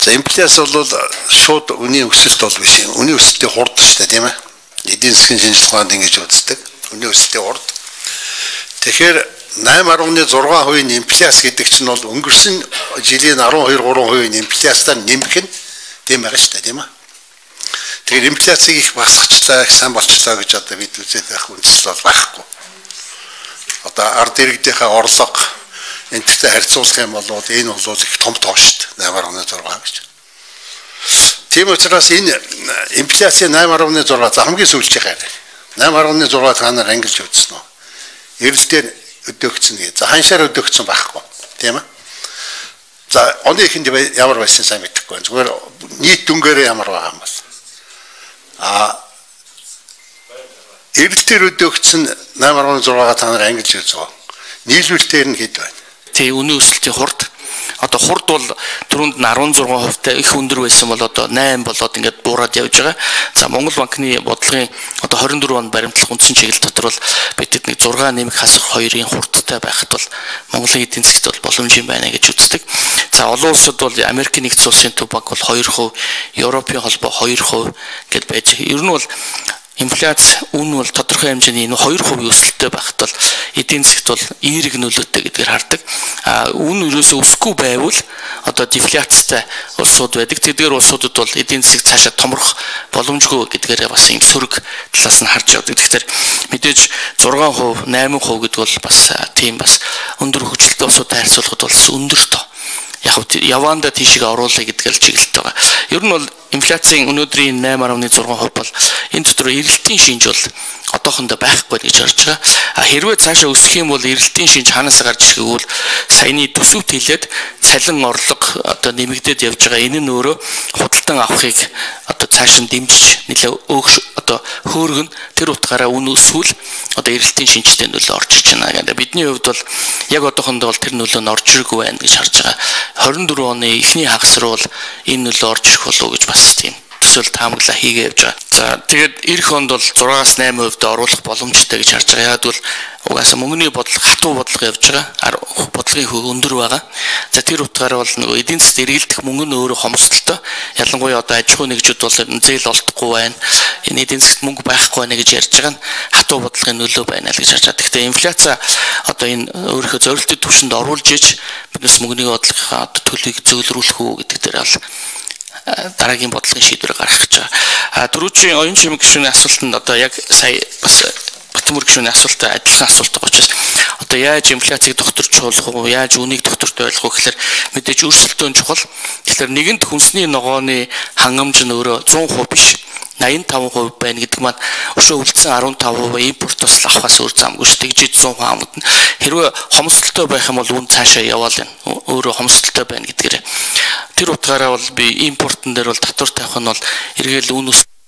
За инфляц бол шууд үнийн өсөлт бол биш. Үнийн өсөлтийн хурд шүү дээ, тийм ээ. Эдийн засгийн шинжилгээнд ингэж үздэг. Үнийн өсөлтийн хурд. Тэгэхээр 8.6% инфляц гэдэг чинь бол өнгөрсөн жилийн 12-3% инфляцаар нэмэх нь тийм байгаа шүү дээ, тийм ээ. Тэгэхээр инфляцийг их багасгачлаа, их сайн болчлаа гэж одоо бид үзээд байх үндэслэл бол байхгүй. Одоо ард иргэдийнхээ орлого энэтэй харьцуулах юм бол энэ бол их том тоо шүү дээ, 8.6 гэж. Тийм учраас энэ инфляцийн 8.6 за хамгийн сүүлчийн хайр. 8.6 та нар ангилж үзсэн үү? Эрэлтээр өдөөгцөн гээ. За ханшаар өдөөгцөн байхгүй. Тийм ээ. За оны ихэнд ямар байсан сайн мэдэхгүй байна. Зүгээр нийт дүнгээр ямар байгаа юм бол. Эрэлтээр өдөөгцөн 8.6 та нар ангилж үзсэн үү? Нийлүүлэлтээр нь хэд байна? Тэ үнийн өсөлтийн хурд одоо хурд бол түрүүнд нь 16% их өндөр байсан бол одоо 8 болоод ингээд буураад явж байгаа. За Монгол банкны бодлогын одоо 24 он баримтлах үндсэн чиглэл дотор бол бидэд нэг 6 нэмэх хасах 2-ын хурдтай байхад бол Монголын эдийн засгт бол боломж юм байна гэж үздэг. За олон улсад бол Америкийн нэгдсэн улсын төв банк бол 2%, Европын холбоо 2% гэд байж. Ер нь бол инфляц үн бол тодорхой хэмжээний 2% өсөлттэй байхад бол эдийн засгт бол эерэг нөлөөтэй гэдгээр хардаг. Үн ерөөсөө өсөхгүй байвал одоо дефляцтай улсууд байдаг. Тэдгээр улсуудад бол эдийн засаг цаашаа томрох боломжгүй гэдгээр бас ийм сөрөг талаас нь харж явдаг. Тэгэхээр мэдээж 6%, 8% гэдэг бол бас тийм бас өндөр хөгжилтэй улсуудтай харьцуулахад бол өндөр тоо. Яг яванда тийшээ оруулах гэдэг л чиглэлтэй байгаа. Ер нь бол инфляцийн өнөөдрийн 8.6% бол энэ дотор эрэлтийн шинж бол одоохондоо байхгүй гэж харж байгаа. Хэрвээ цаашаа өсөх юм бол эрэлтийн шинж хаанаас гарч ирэх вэ? Саяны төсөвт хэлээд цалин орлого одоо нэмэгдээд явж байгаа. Энэ нь өөрөө худалдан авахыг одоо цааш нь дэмжиж нэлээ одоо хөөргөн тэр утгаараа үн өсвөл одоо эрэлтийн шинжтэй нөлөө орж ирж байна. Гэхдээ бидний хувьд бол яг одоохондоо бол тэр нөлөө нь орж ирээгүй байна гэж харж байгаа. 24 оны эхний хагас руу бол энэ нөлөө орж ирэх болов уу гэж бас тийм төсөөл таамаглаа хийгээ явж байгаа. За тэгээд эх онд бол 6-8% оруулах боломжтой гэж харж байгаа. Яг бол угаасаа мөнгөний бодлого хатуу бодлого явж байгаа. Бодлогын хөв өндөр байгаа. За тэр утгаараа бол нөгөө эдийн засгт эргэлдэх мөнгө нь өөрөө хомсдолтой. Ялангуяа одоо аж ахуй нэгжүүд бол зээл олдохгүй байна. Энэ эдийн засгт мөнгө байхгүй байна гэж ярьж байгаа нь хатуу бодлогын нөлөө байна л гэж харж байгаа. Гэхдээ инфляци одоо энэ өөрийнхөө зорилттой түвшинд оруулж иж биднес мөнгөний бодлогынхаа одоо төлөвийг зөөлрүүлэх үү гэдэг дээр бол дараагийн бодлогын шийдвэр гаргах гэж байгаа. Дөрөвчийн оюун чимэг гишүүний асуултанд одоо яг сая бас Батмөр гишүүний асуултаа адилхан асуулт байгаа учраас одоо яаж инфляцийг докторжуулах уу, яаж үнийг доктортой ойлгох уу гэхээр мэдээж өрсөлдөөн чухал. Тэгэхээр нэгэнт хүнсний ногооны хангамж нь өөрөө 100% биш. 85% байна гэдэг маань өшөө үлдсэн 15% импортоос л авахаас өөр замгүй шүү. Тэгжиж 100% амдна. Хэрвээ хомсдолтой байх юм бол үн цаашаа яваал байна. Өөрөө хомсдолтой байна гэдгээр. Тэр утгаараа бол би импортн дээр бол татвар тавих нь бол эргээл үн өс.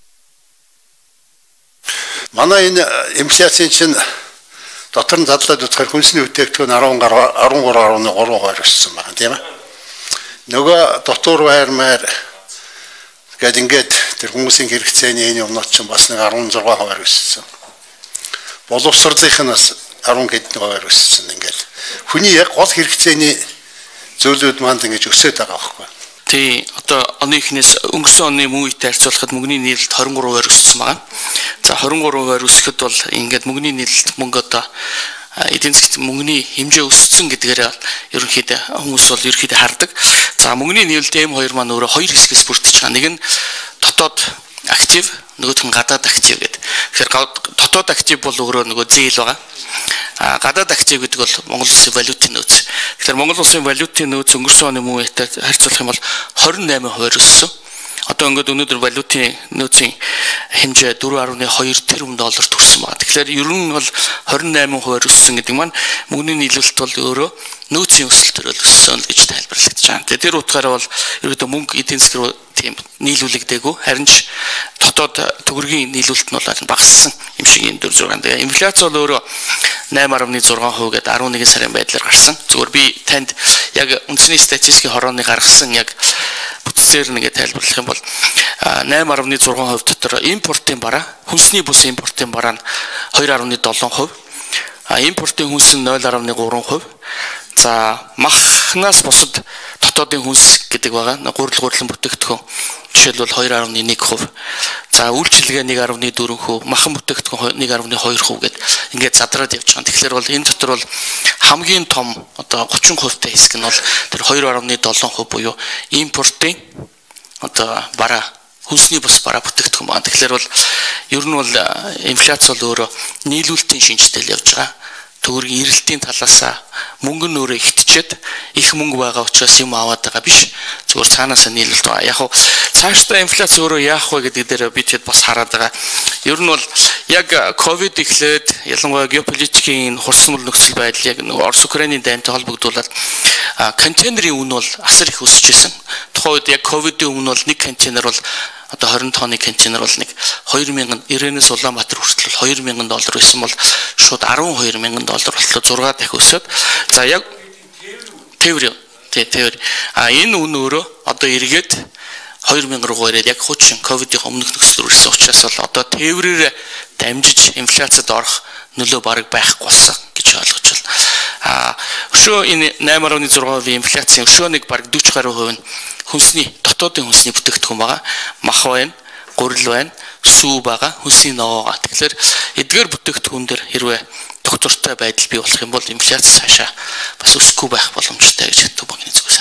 Манай энэ инфляцийн чинь дотор нь задлаад үзэхээр хүнсний бүтээгдэхүүн 13.3% өссөн байна, тийм ээ. Нөгөө дотор байрмаар гэд ингээд тэр хүмүүсийн хэрэгцээний энэ юмнууд чинь бас нэг 16% өссөн. Боловсролынх нь бас 10 хэдэн% өссөн ингээд. Хүний яг гол хэрэгцээний зөвлөд манд ингэж өсөд байгаа байхгүй. Тий, одоо оны ихнээс өнгөрсөн оны мөн үетэй харьцуулахад мөнгөний нийлэлт 23% өссөн байна. За 23% өсөхөд бол ингээд мөнгөний нийлэлт мөнгө одоо эдийн засгт мөнгөний хэмжээ өссөн гэдгээр ерөнхийдөө хүмүүс бол ерөнхийдөө хардаг. За мөнгөний нийлэлт M2 маань өөрөө хоёр хэсгээс бүрдэж байгаа. Нэг нь дотоод актив, нөгөөх нь гадаад актив гэдэг. Тэгэхээр дотоод актив бол өөрөө нөгөө зээл байгаа. Гадаад актив гэдэг бол Монгол улсын валютын нөөц. Тэгэхээр Монгол улсын валютын нөөц өнгөрсөн оны мөн үетэй харьцуулах юм бол 28% өссөн. Одоо ингээд өнөөдөр валютын нөөцийн хэмжээ 4.2 тэрбум долларт хүрсэн байна. Тэгэхээр ер нь бол 28% өссөн гэдэг маань мөнгөний нийлүүлэлт бол өөрөө нөөцийн өсөлтөөр өссөн гэж тайлбарлагдаж байна. Тэгээд тэр утгаараа бол ерөөдөө мөнгө эдийн засаг руу тийм нийлүүлэгдээгүй харин ч дотоод төгрөгийн нийлүүлэлт нь бол багассан юм шиг энэ 4-6. Тэгээд инфляц бол өөрөө 8.6% гэдэг 11 сарын байдлаар гарсан. Зөвхөн би танд яг үндэсний статистикийн хорооны гаргасан яг бүтцээр нэгэ тайлбарлах юм бол 8.6% дотор импортын бараа, хүнсний бүс импортын бараа нь 2.7%, импортын хүнс нь 0.3%, за мах дахнаас бусад дотоодын хүнс гэдэг байгаа. Гурилан бүтээгдэхүүн жишээлбэл 2.1%. За үйлчилгээ 1.4%, махан бүтээгдэхүүн 1.2% гэд ингээд задраад явж байгаа. Тэгэхээр бол энэ дотор бол хамгийн том одоо 30% хэсэг нь бол тэр 2.7% буюу импортын одоо бараа хүнсний бус бараа бүтээгдэхүүн байна. Тэгэхээр бол ер нь бол инфляц бол өөрөө нийлүүлэлтийн шинжтэй явж байгаа. Төгрөгийн эрэлтийн талаас мөнгө нь өөрөө ихтчихэд их мөнгө байгаа учраас юм аваад байгаа биш. Зүгээр цаанаасаа нийлүүлэлт байгаа. Яг нь цаашдаа инфляц өөрөө яах вэ гэдэг дээр би тэгэд бас хараад байгаа. Ер нь бол яг ковид эхлээд ялангуяа геополитикийн хурцмал нөхцөл байдал яг Орос Украиний дайнтай холбогдуулаад контейнерын үн бол асар их өсөж исэн. Тухайн үед яг ковидын өмнө бол нэг контейнер бол одоо 20 тонны контейнер бол нэг 2000-ээс Улаанбаатар хүртэл $2,000 байсан бол шууд $12,000 болтлоо 6 дахин өсөд. За яг тээвэр. Энэ үн өөрөө одоо эргээд 2000 руу ирээд яг хуучин ковидын өмнөх нөхцөл рүү ирсэн учраас бол одоо тээврээр дамжиж инфляцид орох нөлөө бараг байхгүй болсон гэж ойлгож байна. Өшөө энэ 8.6% инфляцийн өшөө нэг бараг 40 гаруй хувь нь хүнсний дотоодын хүнсний бүтээгдэхүүн байгаа. Мах байна, гурил байна, сүү байгаа, хүнсний ногоо байгаа. Тэгэхээр эдгээр бүтээгдэхүүн дээр хэрвээ тогтвортой байдал бий болох юм бол инфляц цаашаа бас өсөхгүй байх боломжтой гэж Төв банкны зүгээс